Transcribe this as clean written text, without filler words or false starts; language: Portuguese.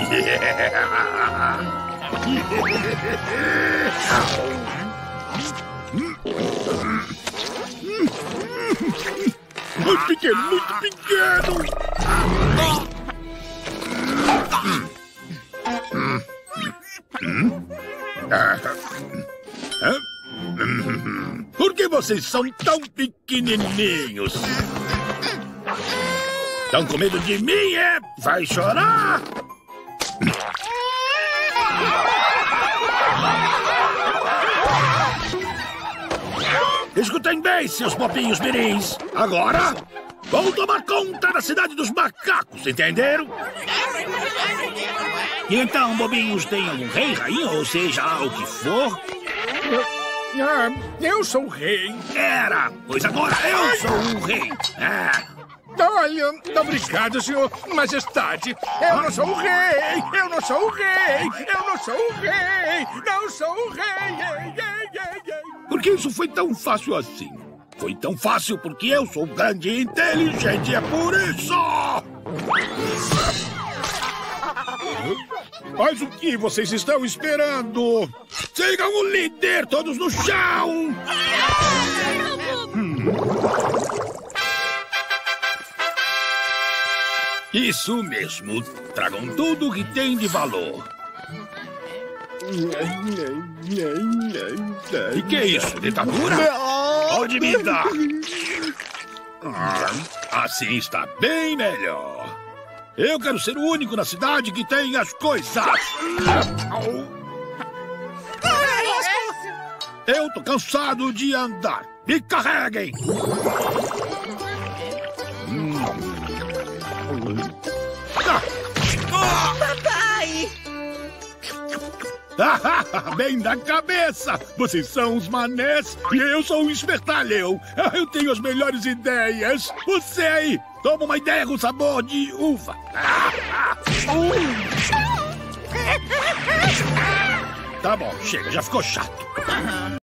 Muito pequeno, muito pequeno! Por que vocês são tão pequenininhos? Estão com medo de mim, é? Vai chorar? Escutem bem, seus bobinhos mirins. Agora, vão tomar conta da cidade dos macacos, entenderam? E então, bobinhos, tem algum rei, rainha, ou seja, lá o que for? Eu sou o rei. Era, pois agora eu sou um rei. Olha, obrigado, senhor majestade. Eu não sou o rei. Eu não sou o rei. Eu não sou o rei. Não sou o rei. Por que isso foi tão fácil assim? Foi tão fácil porque eu sou grande e inteligente, é por isso! Mas o que vocês estão esperando? Sigam o líder, todos no chão! Isso mesmo. Tragam tudo o que tem de valor. E que é isso? Ditadura? Pode me dar. Assim está bem melhor. Eu quero ser o único na cidade que tem as coisas. Eu tô cansado de andar. Me carreguem. Papai! Bem da cabeça! Vocês são os manés e eu sou um espertalhão. Eu tenho as melhores ideias. Você aí, toma uma ideia com sabor de uva. Tá bom, chega, já ficou chato.